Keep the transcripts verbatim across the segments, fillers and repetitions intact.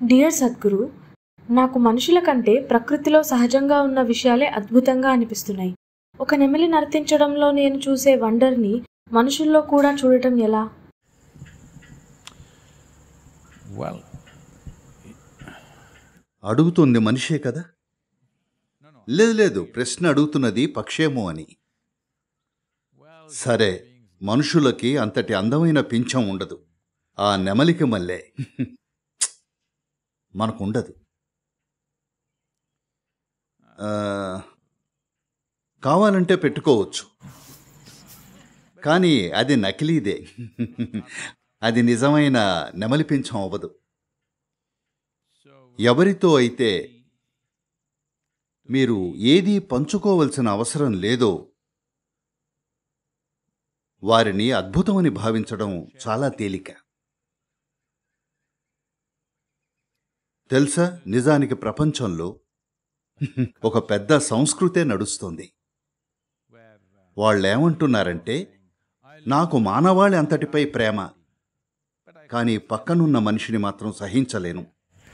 Dear Sadhguru, నాకు మనుషుల కంటే ప్రకృతిలో సహజంగా ఉన్న విషయాలే అద్భుతంగా అనిపిస్తున్నాయి. ఒక నెమలి నర్తించడంలో నేను చూసే వండర్ని మనుషుల్లో కూడా చూడటం ఎలా? అడుగుతుంది మనిషే కదా. లేదు లేదు ప్రశ్న అడుగుతున్నది పక్షేమో అని. సరే, మనుషులకి అంతటి అందమైన పింఛం ఉండదు. ఆ నెమలికి మళ్ళే మనకుండదు. కావాలంటే పెట్టుకోవచ్చు, కానీ అది నకిలీదే. అది నిజమైన నెమలి పింఛం అవ్వదు. ఎవరితో అయితే మీరు ఏదీ పంచుకోవలసిన అవసరం లేదో వారిని అద్భుతమని భావించడం చాలా తేలిక. తెలుసా, నిజానికి ప్రపంచంలో ఒక పెద్ద సంస్కృతే నడుస్తుంది. వాళ్ళేమంటున్నారంటే, నాకు మానవాళి అంతటిపై ప్రేమ, కానీ పక్కనున్న మనిషిని మాత్రం సహించలేను.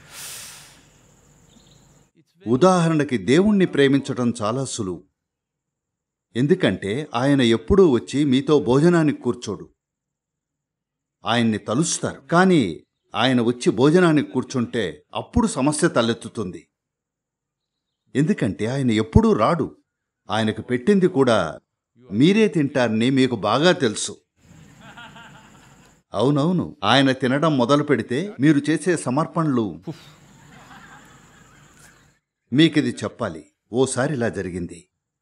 ఉదాహరణకి దేవుణ్ణి ప్రేమించటం చాలా సులువు. ఎందుకంటే ఆయన ఎప్పుడూ వచ్చి మీతో భోజనానికి కూర్చోడు. ఆయన్ని తలుస్తారు, కానీ ఆయన వచ్చి భోజనానికి కూర్చుంటే అప్పుడు సమస్య తలెత్తుతుంది. ఎందుకంటే ఆయన ఎప్పుడూ రాడు. ఆయనకు పెట్టింది కూడా మీరే తింటారని మీకు బాగా తెలుసు. అవునవును, ఆయన తినడం మొదలు పెడితే మీరు చేసే సమర్పణలు. మీకిది చెప్పాలి, ఓసారి ఇలా జరిగింది.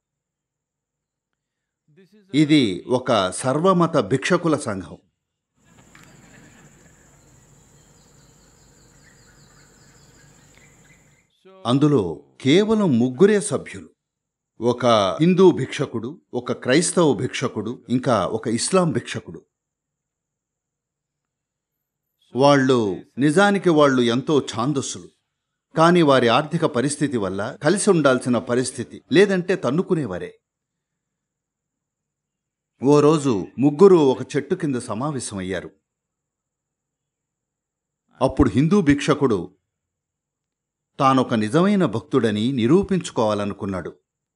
ఇది ఒక సర్వమత భిక్షకుల సంఘం. అందులో కేవలం ముగ్గురే సభ్యులు. ఒక హిందూ భిక్షకుడు, ఒక క్రైస్తవ భిక్షకుడు, ఇంకా ఒక ఇస్లాం భిక్షకుడు. వాళ్ళు నిజానికి వాళ్ళు ఎంతో ఛాందస్సులు, కానీ వారి ఆర్థిక పరిస్థితి వల్ల కలిసి ఉండాల్సిన పరిస్థితి, లేదంటే తన్నుకునేవారే. ఓ రోజు ముగ్గురు ఒక చెట్టు కింద సమావేశమయ్యారు. అప్పుడు హిందూ భిక్షకుడు తానొక నిజమైన భక్తుడని నిరూపించుకోవాలనుకున్నాడు.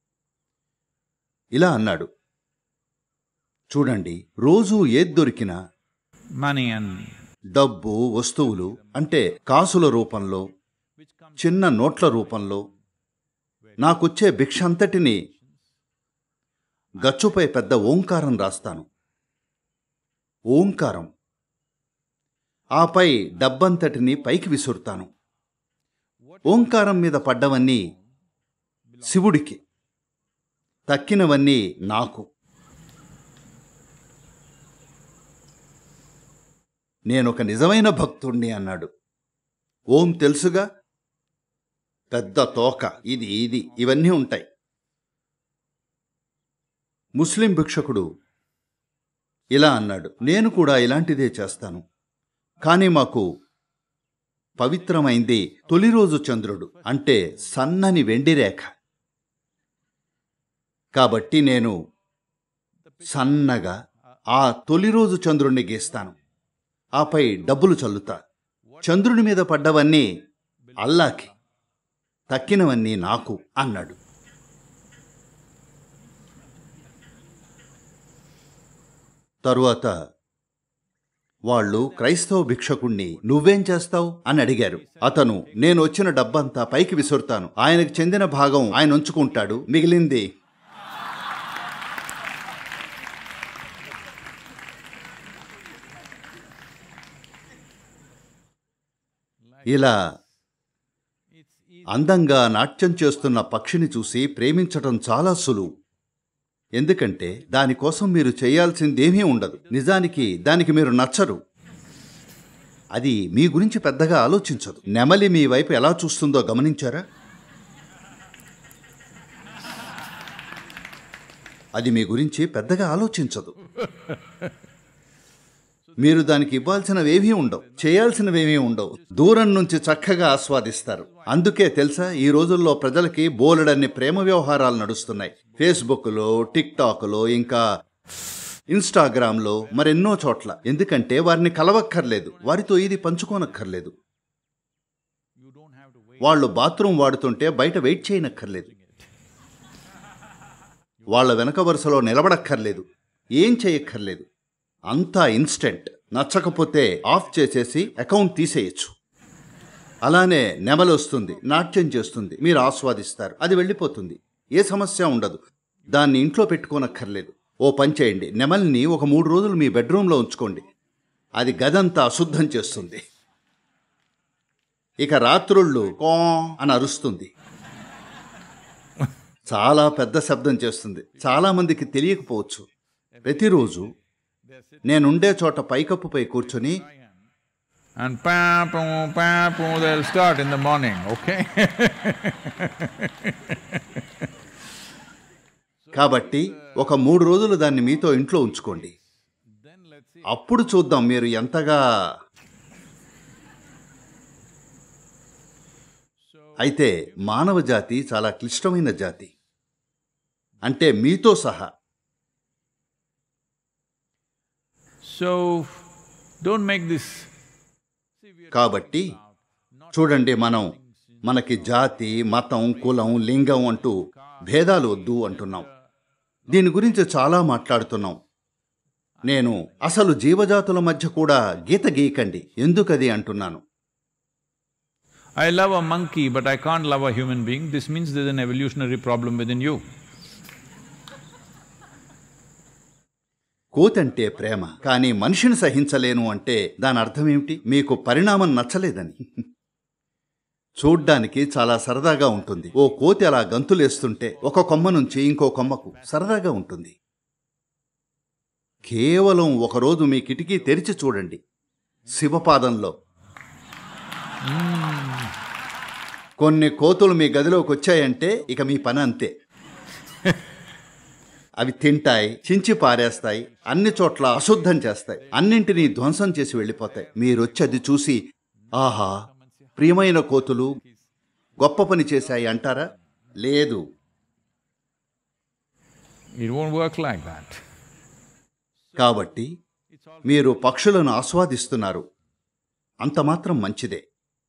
ఇలా అన్నాడు, చూడండి, రోజూ ఏది దొరికినా money and డబ్బు, వస్తువులు అంటే కాసుల రూపంలో, చిన్న నోట్ల రూపంలో నాకొచ్చే భిక్ష అంతటినీ గచ్చుపై పెద్ద ఓంకారం రాస్తాను. ఓంకారం. ఆపై డబ్బంతటిని పైకి విసురుతాను. ఓంకారం మీద పడ్డవన్నీ శివుడికి, తక్కినవన్నీ నాకు. నేనొక నిజమైన భక్తుణ్ణి అన్నాడు. ఓం తెలుసుగా, పెద్ద తోక, ఇది ఇది ఇవన్నీ ఉంటాయి. ముస్లిం భిక్షకుడు ఇలా అన్నాడు, నేను కూడా ఇలాంటిదే చేస్తాను, కానీ మాకు పవిత్రమైంది తొలి రోజు చంద్రుడు, అంటే సన్నని వెండి రేఖ. కాబట్టి నేను సన్నగా ఆ తొలి రోజు చంద్రుణ్ణి గీస్తాను. ఆపై డబ్బులు చల్లుతా. చంద్రుని మీద పడ్డవన్నీ అల్లాకి, తక్కినవన్నీ నాకు అన్నాడు. తరువాత వాళ్ళు క్రైస్తవ భిక్షకుణ్ణి నువ్వేం చేస్తావు అని అడిగారు. అతను, నేను వచ్చిన డబ్బంతా పైకి విసురుతాను, ఆయనకు చెందిన భాగం ఆయన ఉంచుకుంటాడు, మిగిలింది. ఇలా అందంగా నాట్యం చేస్తున్న పక్షిని చూసి ప్రేమించటం చాలా సులువు. ఎందుకంటే దానికోసం మీరు చేయాల్సిందేమీ ఉండదు. నిజానికి దానికి మీరు నచ్చరు. అది మీ గురించి పెద్దగా ఆలోచించదు. నెమలి మీ వైపు ఎలా చూస్తుందో గమనించారా? అది మీ గురించి పెద్దగా ఆలోచించదు. మీరు దానికి ఇవ్వాల్సినవేమీ ఉండవు, చేయాల్సినవేమీ ఉండవు. దూరం నుంచి చక్కగా ఆస్వాదిస్తారు. అందుకే తెలుసా, ఈ రోజుల్లో ప్రజలకి బోలెడన్ని ప్రేమ వ్యవహారాలు నడుస్తున్నాయి. ఫేస్బుక్లో, టిక్టాక్లో, ఇంకా ఇన్స్టాగ్రామ్లో, మరెన్నో చోట్ల. ఎందుకంటే వారిని కలవక్కర్లేదు, వారితో ఇది పంచుకోనక్కర్లేదు. వాళ్ళు బాత్రూమ్ వాడుతుంటే బయట వెయిట్ చేయనక్కర్లేదు, వాళ్ళ వెనక వరుసలో నిలబడక్కర్లేదు, ఏం చేయక్కర్లేదు. అంతా ఇన్స్టెంట్. నచ్చకపోతే ఆఫ్ చేసేసి అకౌంట్ తీసేయచ్చు. అలానే నెమలి వస్తుంది, నాట్యం చేస్తుంది, మీరు ఆస్వాదిస్తారు, అది వెళ్ళిపోతుంది, ఏ సమస్య ఉండదు. దాన్ని ఇంట్లో పెట్టుకోనక్కర్లేదు. ఓ పని చేయండి, నెమలిని ఒక మూడు రోజులు మీ బెడ్రూమ్లో ఉంచుకోండి, అది గదంతా అశుద్ధం చేస్తుంది. ఇక రాత్రుళ్ళు కో అని అరుస్తుంది, చాలా పెద్ద శబ్దం చేస్తుంది. చాలామందికి తెలియకపోవచ్చు, ప్రతిరోజు నేనుండే చోట పైకప్పుపై కూర్చొని and papu papu they'll start in the morning, okay? కాబట్టి ఒక మూడు రోజులు దాన్ని మీతో ఇంట్లో ఉంచుకోండి, అప్పుడు చూద్దాం మీరు ఎంతగా. అయితే మానవ జాతి చాలా క్లిష్టమైన జాతి, అంటే మీతో సహా. So don't make this. కాబట్టి చూడండి, మనం మనకి జాతి, మతం, కులం, లింగం అంటూ భేదాలు వద్దు అంటున్నాం. దీని గురించి చాలా మాట్లాడుతున్నాం. నేను అసలు జీవజాతుల మధ్య కూడా గీత గీయకండి ఎందుకది అంటున్నాను. I love a monkey, but I can't love a human being. This means there's an evolutionary problem within you. కోతంటే ప్రేమ, కానీ మనిషిని సహించలేను అంటే దాని అర్థం ఏమిటి? మీకు పరిణామం నచ్చలేదని. చూడ్డానికి చాలా సరదాగా ఉంటుంది. ఓ కోతి అలా గంతులేస్తుంటే ఒక కొమ్మ నుంచి ఇంకో కొమ్మకు సరదాగా ఉంటుంది. కేవలం ఒకరోజు మీ కిటికీ తెరిచి చూడండి, శివపాదంలో కొన్ని కోతులు మీ గదిలోకి వచ్చాయంటే ఇక మీ పని అంతే. అవి తింటాయి, చించి పారేస్తాయి, అన్ని చోట్ల అశుద్ధం చేస్తాయి, అన్నింటినీ ధ్వంసం చేసి వెళ్ళిపోతాయి. మీరొచ్చి అది చూసి ఆహా ప్రియమైన కోతులు గొప్ప పని చేశాయి అంటారా? లేదు. It won't work like that. కాబట్టి మీరు పక్షులను ఆస్వాదిస్తున్నారు, అంత మాత్రం మంచిదే.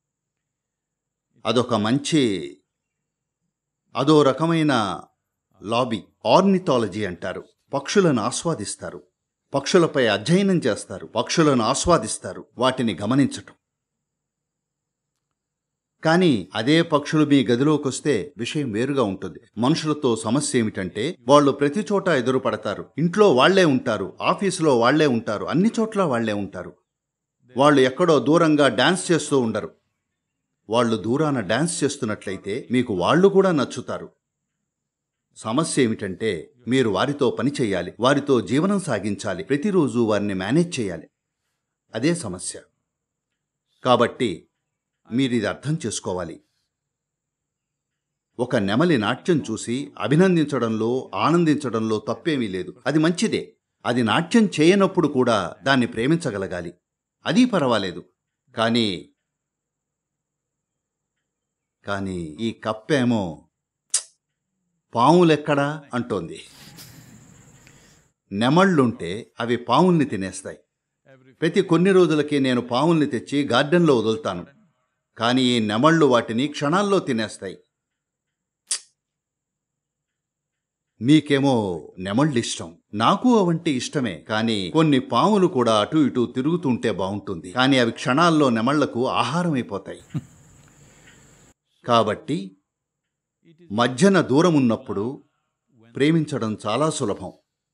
అదొక మంచి అదో రకమైన లాబీ, ఆర్నిథాలజీ అంటారు. పక్షులను ఆస్వాదిస్తారు, పక్షులపై అధ్యయనం చేస్తారు, పక్షులను ఆస్వాదిస్తారు, వాటిని గమనించటం. కానీ అదే పక్షులు మీ గదిలోకి వస్తే విషయం వేరుగా ఉంటుంది. మనుషులతో సమస్య ఏమిటంటే వాళ్ళు ప్రతి చోట ఎదురుపడతారు. ఇంట్లో వాళ్లే ఉంటారు, ఆఫీసులో వాళ్లే ఉంటారు, అన్ని చోట్ల వాళ్లే ఉంటారు. వాళ్ళు ఎక్కడో దూరంగా డాన్స్ చేస్తూ ఉండరు. వాళ్ళు దూరాన డాన్స్ చేస్తున్నట్లయితే మీకు వాళ్ళు కూడా నచ్చుతారు. సమస్య ఏమిటంటే మీరు వారితో పని చేయాలి, వారితో జీవనం సాగించాలి, ప్రతిరోజు వారిని మేనేజ్ చేయాలి. అదే సమస్య. కాబట్టి మీరు ఇది అర్థం చేసుకోవాలి. ఒక నెమలి నాట్యం చూసి అభినందించడంలో, ఆనందించడంలో తప్పేమీ లేదు, అది మంచిదే. అది నాట్యం చేయనప్పుడు కూడా దాన్ని ప్రేమించగలగాలి, అది పర్వాలేదు. కానీ కానీ ఈ కప్పేమో పాములెక్కడా అంటోంది. నెమళ్ళుంటే అవి పాముల్ని తినేస్తాయి. ప్రతి కొన్ని రోజులకి నేను పాముల్ని తెచ్చి గార్డెన్లో వదులుతాను, కానీ ఈ నెమళ్ళు వాటిని క్షణాల్లో తినేస్తాయి. మీకేమో నెమళ్ళు ఇష్టం, నాకు అవంటే ఇష్టమే. కానీ కొన్ని పాములు కూడా అటు ఇటు తిరుగుతుంటే బాగుంటుంది, కానీ అవి క్షణాల్లో నెమళ్లకు ఆహారం అయిపోతాయి. కాబట్టి మధ్యన దూరం ఉన్నప్పుడు ప్రేమించడం చాలా సులభం.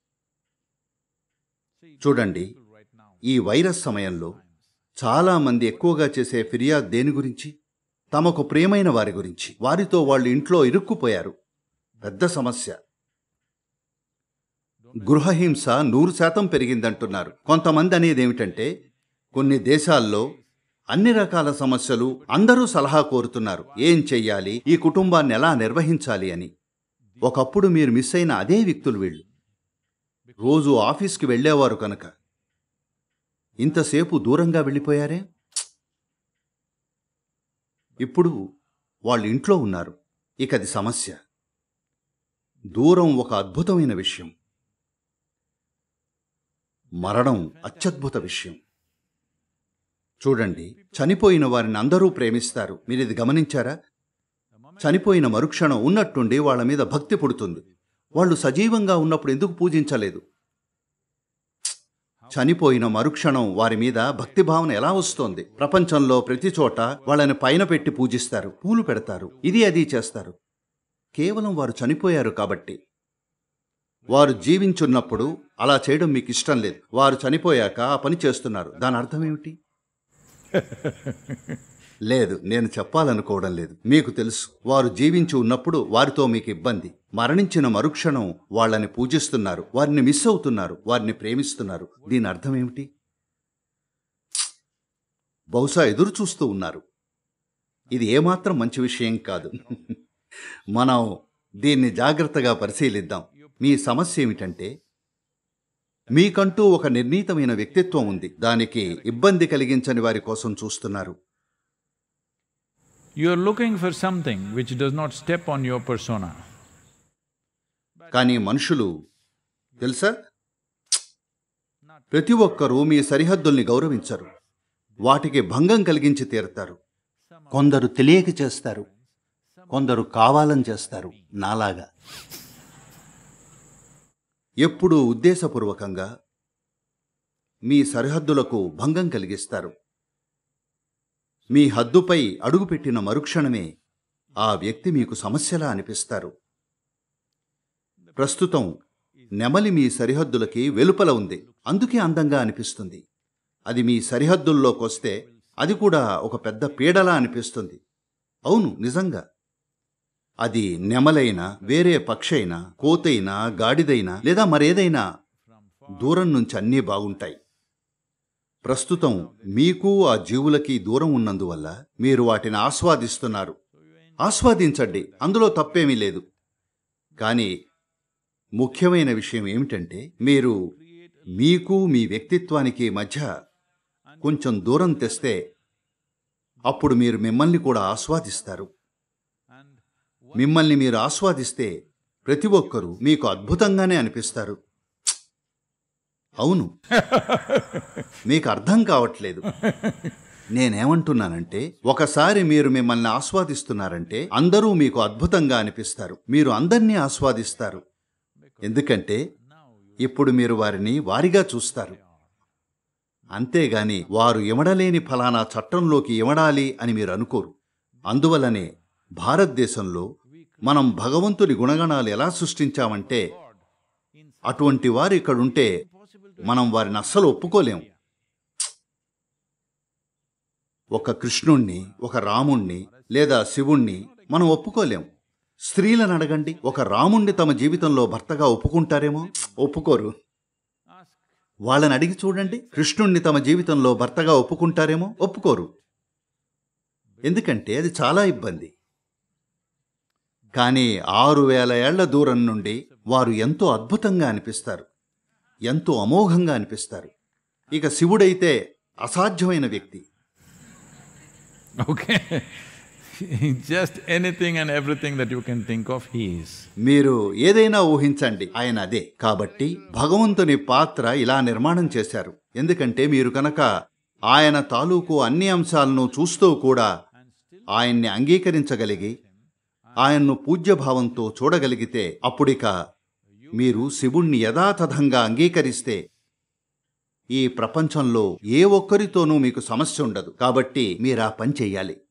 చూడండి, ఈ వైరస్ సమయంలో చాలామంది ఎక్కువగా చేసే ఫిర్యాదు దేని గురించి? తమకు ప్రియమైన వారి గురించి. వారితో వాళ్ళు ఇంట్లో ఇరుక్కుపోయారు, పెద్ద సమస్య. గృహహింస నూరు శాతం పెరిగిందంటున్నారు. కొంతమంది అనేది ఏమిటంటే కొన్ని దేశాల్లో అన్ని రకాల సమస్యలు, అందరూ సలహా కోరుతున్నారు, ఏం చెయ్యాలి, ఈ కుటుంబాన్ని ఎలా నిర్వహించాలి అని. ఒకప్పుడు మీరు మిస్ అయిన అదే వ్యక్తులు వీళ్ళు. రోజు ఆఫీస్కి వెళ్ళేవారు కనుక ఇంతసేపు దూరంగా వెళ్ళిపోయారే. ఇప్పుడు వాళ్ళు ఇంట్లో ఉన్నారు, ఇక అది సమస్య. దూరం ఒక అద్భుతమైన విషయం, మరణం అత్యద్భుత విషయం. చూడండి, చనిపోయిన వారిని అందరూ ప్రేమిస్తారు. మీరు ఇది గమనించారా? చనిపోయిన మరుక్షణం ఉన్నట్టుండి వాళ్ళ మీద భక్తి పుడుతుంది. వాళ్ళు సజీవంగా ఉన్నప్పుడు ఎందుకు పూజించలేదు? చనిపోయిన మరుక్షణం వారి మీద భక్తిభావన ఎలా వస్తోంది? ప్రపంచంలో ప్రతి చోట వాళ్ళని పైన పెట్టి పూజిస్తారు, పూలు పెడతారు, ఇది అది చేస్తారు. కేవలం వారు చనిపోయారు కాబట్టి. వారు జీవించున్నప్పుడు అలా చేయడం మీకు ఇష్టం లేదు. వారు చనిపోయాక ఆ పని చేస్తున్నారు. దాని అర్థం ఏమిటి? లేదు, నేను చెప్పాలనుకోవడం లేదు. మీకు తెలుసు, వారు జీవించి ఉన్నప్పుడు వారితో మీకు ఇబ్బంది. మరణించిన మరుక్షణం వాళ్ళని పూజిస్తున్నారు, వారిని మిస్ అవుతున్నారు, వారిని ప్రేమిస్తున్నారు. దీని అర్థం ఏమిటి? బహుశా ఎదురు చూస్తూ ఉన్నారు. ఇది ఏమాత్రం మంచి విషయం కాదు. మనం దీన్ని జాగ్రత్తగా పరిశీలిద్దాం. మీ సమస్య ఏమిటంటే, మీకంటూ ఒక నిర్ణీతమైన వ్యక్తిత్వం ఉంది. దానికి ఇబ్బంది కలిగించని వారి కోసం చూస్తున్నారు. You are looking for something which does not step on your persona. కానీ మనుషులు తెలుసా, ప్రతి ఒక్కరూ మీ సరిహద్దుల్ని గౌరవించరు. వాటికి భంగం కలిగించి తీరుతారు. కొందరు తెలియక చేస్తారు, కొందరు కావాలని చేస్తారు. నాలాగా ఎప్పుడూ ఉద్దేశపూర్వకంగా మీ సరిహద్దులకు భంగం కలిగిస్తారు. మీ హద్దుపై అడుగుపెట్టిన మరుక్షణమే ఆ వ్యక్తి మీకు సమస్యలా అనిపిస్తారు. ప్రస్తుతం నెమలి మీ సరిహద్దులకి వెలుపల ఉంది, అందుకే అందంగా అనిపిస్తుంది. అది మీ సరిహద్దుల్లోకొస్తే అది కూడా ఒక పెద్ద పీడలా అనిపిస్తుంది. అవును, నిజంగా. అది నెమలైనా, వేరే పక్షైనా, కోతైనా, గాడిదైనా లేదా మరేదైనా, దూరం నుంచి అన్నీ బాగుంటాయి. ప్రస్తుతం మీకు ఆ జీవులకి దూరం ఉన్నందువల్ల మీరు వాటిని ఆస్వాదిస్తున్నారు. ఆస్వాదించండి, అందులో తప్పేమీ లేదు. కానీ ముఖ్యమైన విషయం ఏమిటంటే, మీరు మీకు మీ వ్యక్తిత్వానికి మధ్య కొంచెం దూరం తెస్తే అప్పుడు మీరు మిమ్మల్ని కూడా ఆస్వాదిస్తారు. మిమ్మల్ని మీరు ఆస్వాదిస్తే ప్రతి ఒక్కరూ మీకు అద్భుతంగానే అనిపిస్తారు. అవును, మీకు అర్థం కావట్లేదు. నేనేమంటున్నానంటే, ఒకసారి మీరు మిమ్మల్ని ఆస్వాదిస్తున్నారంటే అందరూ మీకు అద్భుతంగా అనిపిస్తారు. మీరు అందరినీ ఆస్వాదిస్తారు. ఎందుకంటే ఇప్పుడు మీరు వారిని వారిగా చూస్తారు. అంతేగాని వారు ఇమడలేని ఫలానా చట్టంలోకి ఇమడాలి అని మీరు అనుకోరు. అందువల్లనే భారతదేశంలో మనం భగవంతుని గుణగణాలు ఎలా సృష్టించామంటే, అటువంటి వారు ఇక్కడుంటే మనం వారిని అస్సలు ఒప్పుకోలేం. ఒక కృష్ణుణ్ణి, ఒక రాముణ్ణి లేదా శివుణ్ణి మనం ఒప్పుకోలేం. స్త్రీలను అడగండి, ఒక రాముణ్ణి తమ జీవితంలో భర్తగా ఒప్పుకుంటారేమో? ఒప్పుకోరు. వాళ్ళని అడిగి చూడండి, కృష్ణుణ్ణి తమ జీవితంలో భర్తగా ఒప్పుకుంటారేమో? ఒప్పుకోరు. ఎందుకంటే అది చాలా ఇబ్బంది. కానీ ఆరు వేల ఏళ్ల దూరం నుండి వారు ఎంతో అద్భుతంగా అనిపిస్తారు, ఎంతో అమోఘంగా అనిపిస్తారు. ఇక శివుడైతే అసాధ్యమైన వ్యక్తి. Okay. Just anything and everything that you can think of, he is. మీరు ఏదైనా ఊహించండి, ఆయన అదే. కాబట్టి భగవంతుని పాత్ర ఇలా నిర్మాణం చేశారు. ఎందుకంటే మీరు కనుక ఆయన తాలూకు అన్ని అంశాలను చూస్తూ కూడా ఆయన్ని అంగీకరించగలిగి ఆయన్ను పూజ్యభావంతో చూడగలిగితే, అప్పుడిక మీరు శివుణ్ణి యథాతథంగా అంగీకరిస్తే ఈ ప్రపంచంలో ఏ ఒక్కరితోనూ మీకు సమస్య ఉండదు. కాబట్టి మీరు ఆ పని చెయ్యాలి.